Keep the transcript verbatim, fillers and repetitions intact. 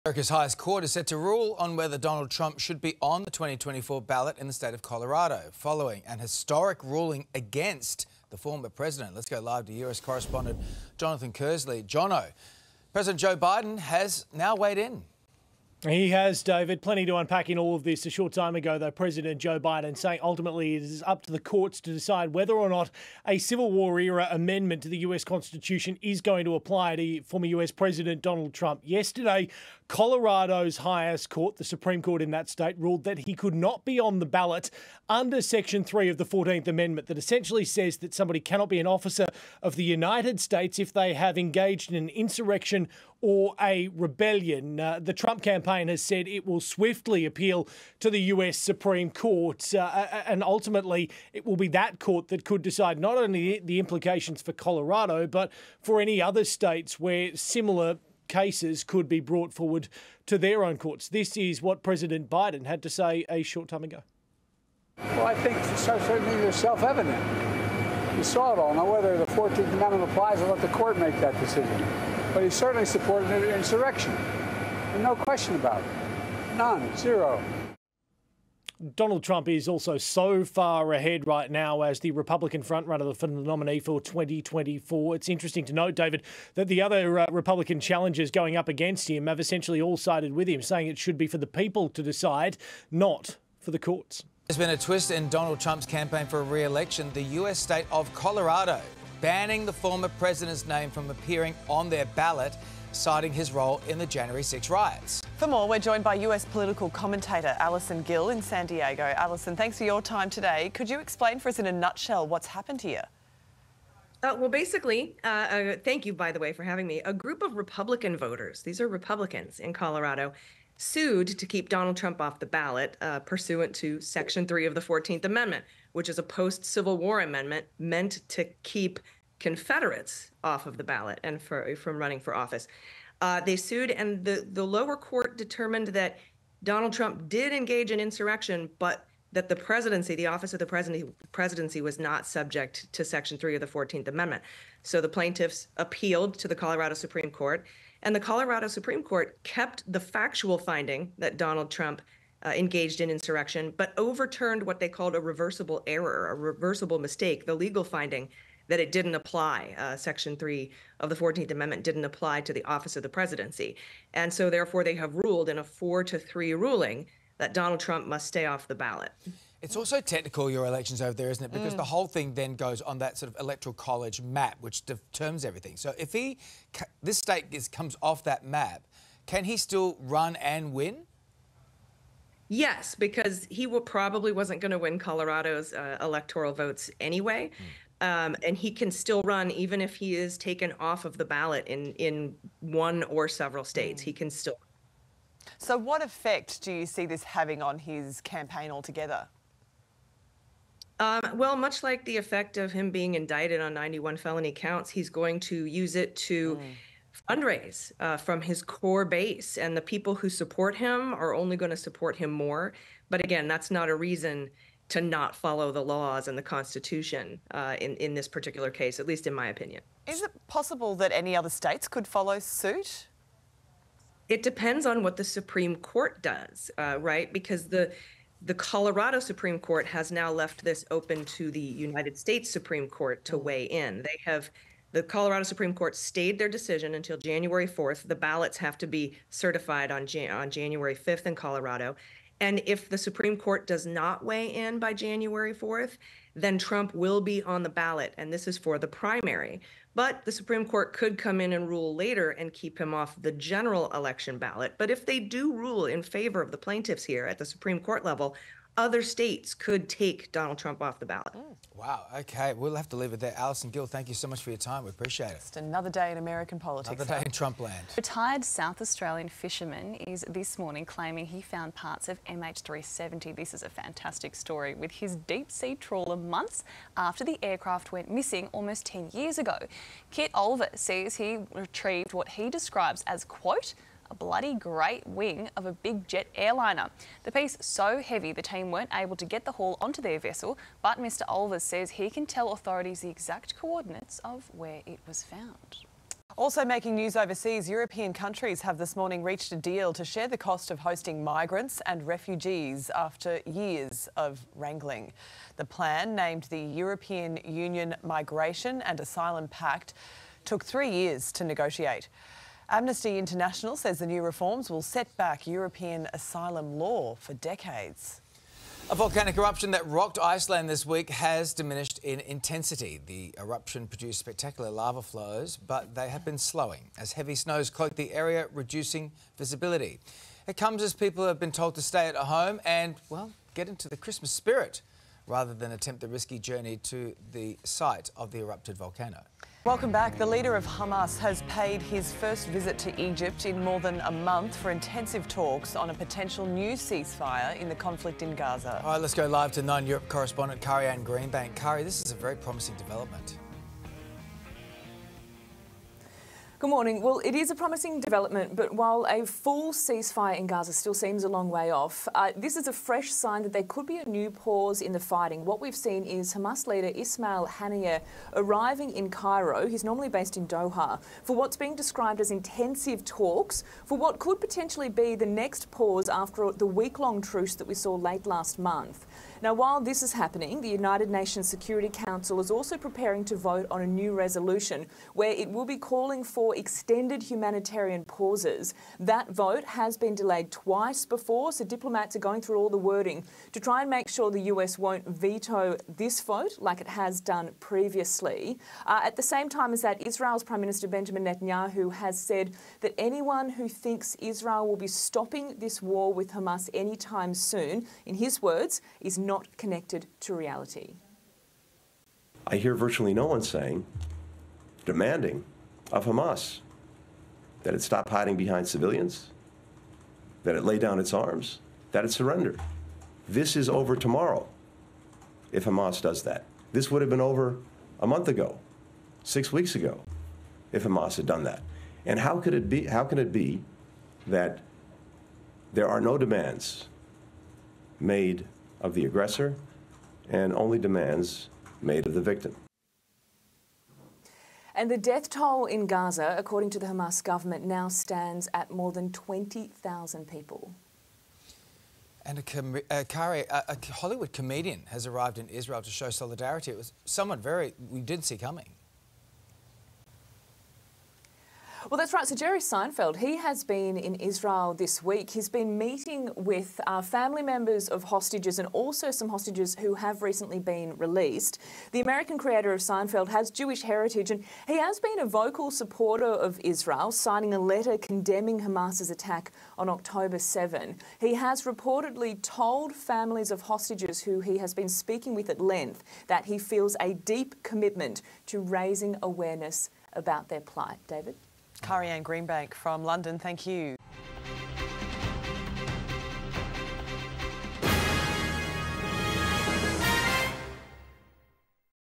America's highest court is set to rule on whether Donald Trump should be on the twenty twenty-four ballot in the state of Colorado, following an historic ruling against the former president. Let's go live to U S correspondent Jonathan Kearsley. Jono, President Joe Biden has now weighed in. He has, David. Plenty to unpack in all of this. A short time ago, though, President Joe Biden saying ultimately it is up to the courts to decide whether or not a Civil War-era amendment to the U S Constitution is going to apply to former U S President Donald Trump. Yesterday, Colorado's highest court, the Supreme Court in that state, ruled that he could not be on the ballot under Section three of the fourteenth Amendment that essentially says that somebody cannot be an officer of the United States if they have engaged in an insurrection or a rebellion. Uh, the Trump campaign has said it will swiftly appeal to the U S Supreme Court, uh, and ultimately it will be that court that could decide not only the implications for Colorado, but for any other states where similar cases could be brought forward to their own courts. This is what President Biden had to say a short time ago. Well, I think certain things are self-evident. You saw it all. Now, whether the fourteenth Amendment applies, I'll let the court make that decision. But he certainly supported an insurrection. And no question about it. None. Zero. Donald Trump is also so far ahead right now as the Republican frontrunner for the nominee for twenty twenty-four. It's interesting to note, David, that the other uh, Republican challengers going up against him have essentially all sided with him, saying it should be for the people to decide, not for the courts. There's been a twist in Donald Trump's campaign for re-election. The U S state of Colorado banning the former president's name from appearing on their ballot, citing his role in the January sixth riots. For more, we're joined by U S political commentator Allison Gill in San Diego. Allison, thanks for your time today. Could you explain for us in a nutshell what's happened here? Uh, well, basically, uh, uh, thank you, by the way, for having me. A group of Republican voters, these are Republicans in Colorado, sued to keep Donald Trump off the ballot uh, pursuant to Section three of the fourteenth Amendment, which is a post-Civil War amendment meant to keep Confederates off of the ballot and for, from running for office. Uh, they sued, and the, the lower court determined that Donald Trump did engage in insurrection, but that the presidency, the office of the presidency, presidency was not subject to Section three of the fourteenth Amendment. So the plaintiffs appealed to the Colorado Supreme Court, and the Colorado Supreme Court kept the factual finding that Donald Trump uh, engaged in insurrection, but overturned what they called a reversible error, a reversible mistake, the legal finding that it didn't apply. Uh, Section three of the fourteenth Amendment didn't apply to the office of the presidency. And so therefore they have ruled in a four to three ruling that Donald Trump must stay off the ballot. It's also technical, your elections over there, isn't it? Because Mm. the whole thing then goes on that sort of electoral college map, which determines everything. So if he, this state is, comes off that map, can he still run and win? Yes, because he will probably wasn't going to win Colorado's uh, electoral votes anyway. Mm. Um, and he can still run even if he is taken off of the ballot in, in one or several states. Mm. He can still. So what effect do you see this having on his campaign altogether? Um, well, much like the effect of him being indicted on ninety-one felony counts, he's going to use it to mm. fundraise uh, from his core base. And the people who support him are only going to support him more. But again, that's not a reason to not follow the laws and the Constitution uh, in, in this particular case, at least in my opinion. Is it possible that any other states could follow suit? It depends on what the Supreme Court does, uh, right? Because the the Colorado Supreme Court has now left this open to the United States Supreme Court to weigh in. They have, the Colorado Supreme Court stayed their decision until January fourth. The ballots have to be certified on, Jan on January fifth in Colorado. And if the Supreme Court does not weigh in by January fourth, then Trump will be on the ballot, and this is for the primary. But the Supreme Court could come in and rule later and keep him off the general election ballot. But if they do rule in favor of the plaintiffs here at the Supreme Court level, other states could take Donald Trump off the ballot. Mm. Wow, OK. We'll have to leave it there. Allison Gill, thank you so much for your time. We appreciate it. Just another day in American politics. Another day in Trump land. Retired South Australian fisherman is this morning claiming he found parts of M H three seventy. This is a fantastic story with his deep-sea trawler months after the aircraft went missing almost ten years ago. Kit Olver says he retrieved what he describes as, quote, a bloody great wing of a big jet airliner. The piece so heavy the team weren't able to get the haul onto their vessel, but Mister Olvers says he can tell authorities the exact coordinates of where it was found. Also making news overseas, European countries have this morning reached a deal to share the cost of hosting migrants and refugees after years of wrangling. The plan, named the European Union Migration and Asylum Pact, took three years to negotiate. Amnesty International says the new reforms will set back European asylum law for decades. A volcanic eruption that rocked Iceland this week has diminished in intensity. The eruption produced spectacular lava flows, but they have been slowing as heavy snows cloak the area, reducing visibility. It comes as people have been told to stay at home and, well, get into the Christmas spirit rather than attempt the risky journey to the site of the erupted volcano. Welcome back. The leader of Hamas has paid his first visit to Egypt in more than a month for intensive talks on a potential new ceasefire in the conflict in Gaza. All right, let's go live to Nine Europe correspondent Kari-Anne Greenbank. Kari, this is a very promising development. Good morning. Well, it is a promising development, but while a full ceasefire in Gaza still seems a long way off, uh, this is a fresh sign that there could be a new pause in the fighting. What we've seen is Hamas leader Ismail Haniyeh arriving in Cairo, he's normally based in Doha, for what's being described as intensive talks for what could potentially be the next pause after the week-long truce that we saw late last month. Now, while this is happening, the United Nations Security Council is also preparing to vote on a new resolution where it will be calling for extended humanitarian pauses. That vote has been delayed twice before, so diplomats are going through all the wording to try and make sure the U S won't veto this vote like it has done previously. Uh, at the same time as that, Israel's Prime Minister Benjamin Netanyahu has said that anyone who thinks Israel will be stopping this war with Hamas anytime soon, in his words, is not not connected to reality. I hear virtually no one saying, demanding of Hamas that it stop hiding behind civilians, that it lay down its arms, that it surrender. This is over tomorrow if Hamas does that. This would have been over a month ago, six weeks ago, if Hamas had done that. And how could it be, how can it be that there are no demands made of the aggressor and only demands made of the victim? And the death toll in Gaza, according to the Hamas government, now stands at more than twenty thousand people. And a, com uh, Kari, a, a Hollywood comedian has arrived in Israel to show solidarity. It was someone very we didn't see coming. Well, that's right. So Jerry Seinfeld, he has been in Israel this week. He's been meeting with uh, family members of hostages and also some hostages who have recently been released. The American creator of Seinfeld has Jewish heritage and he has been a vocal supporter of Israel, signing a letter condemning Hamas's attack on October seventh. He has reportedly told families of hostages who he has been speaking with at length that he feels a deep commitment to raising awareness about their plight. David? Kari-Anne Greenbank from London, thank you.